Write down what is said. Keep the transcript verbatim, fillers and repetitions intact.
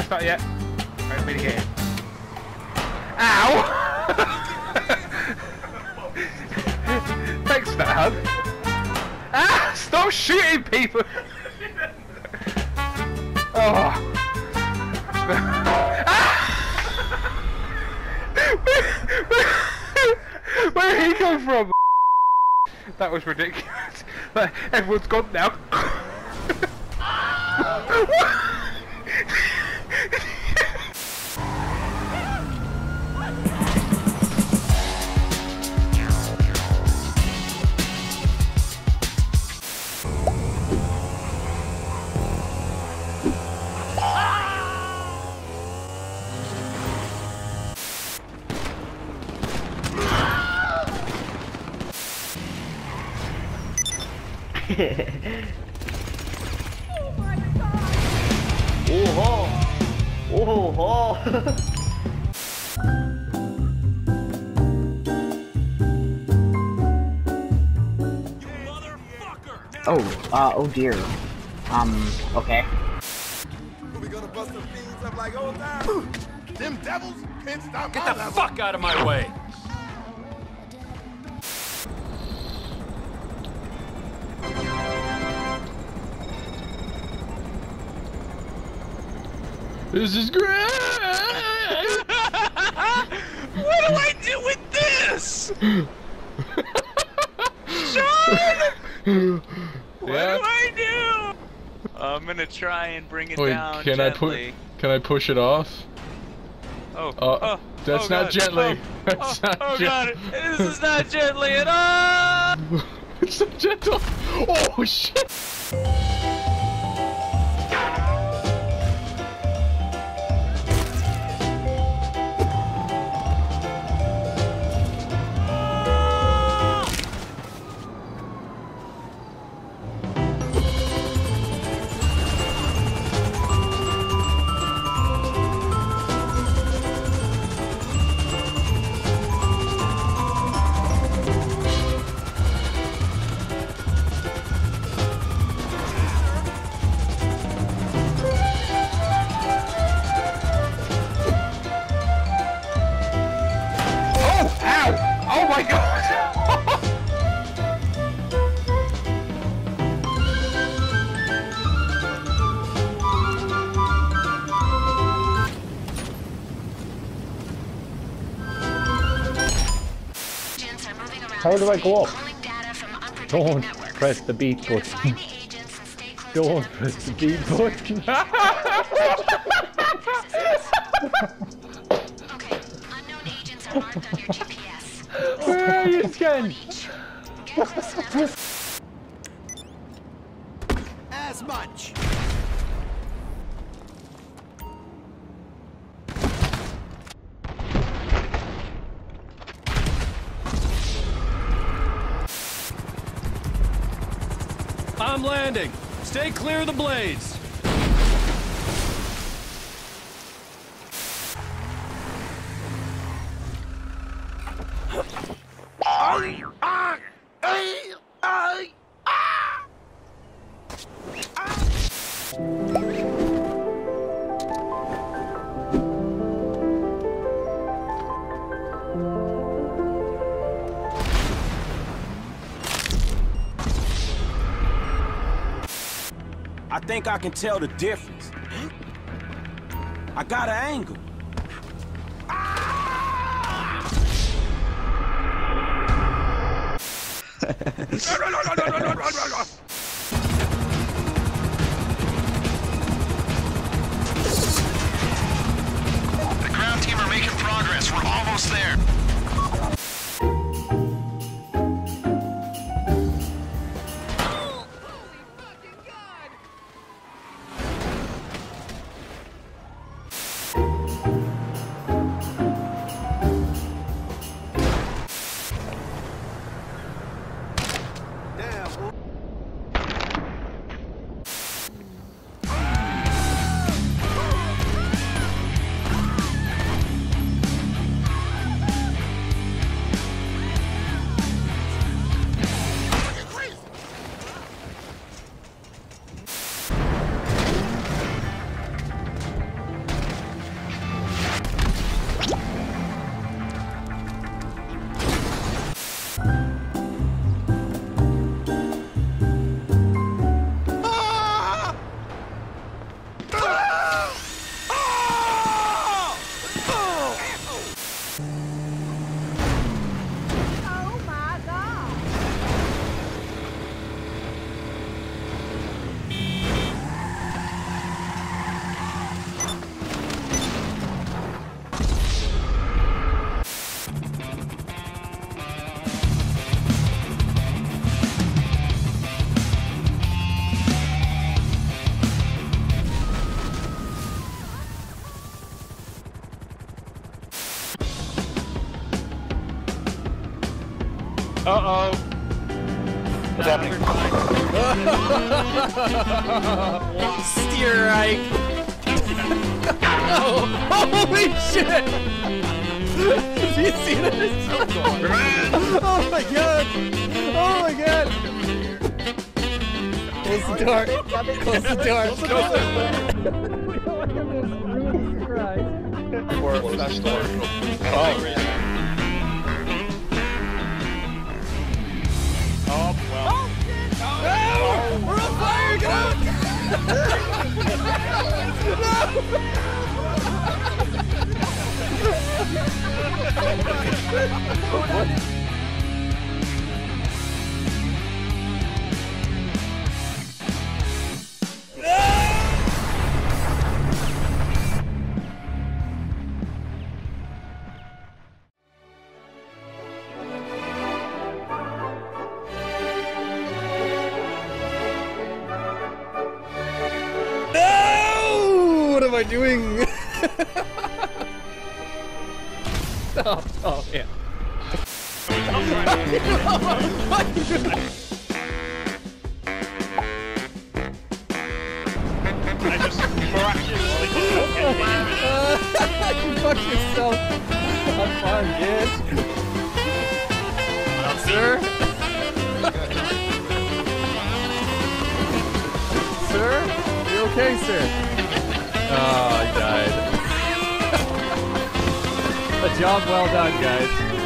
start yet. Wait for me to get in. Ow! Thanks for that hug. Ah! Stop shooting people! Oh! Ah! Where did he come from? That was ridiculous. Everyone's gone now. Oh my god! Oh ho! Oh ho! Oh, uh, oh dear. Um, okay. We gonna bust the fiends up like old time. Them devils can't stop. Get the fuck out of my way! This is great! What do I do with this? Sean! What Yeah? do I do? I'm gonna try and bring it Wait, down can gently. I put? Can I push it off? Oh, Uh, oh, that's oh not God. gently. Oh, That's oh, not oh gen- God, this is not gently at all! It's so gentle. Oh shit! Oh my god! How do I go up? Don't press the beat button. Don't press the beat button. Okay, unknown agents are marked on your G P S. Where are you, Scan? As much. I'm landing. Stay clear of the blades. I think I can tell the difference. I got an angle. The ground team are making progress. We're almost there. Uh-oh. What's happening? Steer right. Oh, holy shit! Do you see this? Oh my god! Oh my god! Close the door. Close the door. Or slash door. Oh. Oh, well. No! We're on fire! Get out! What am I doing? oh, oh, yeah. I just miraculously You fucked yourself. I'm fine, bitch. Sir? Sir? You okay, sir? Oh, I died. A job well done, guys.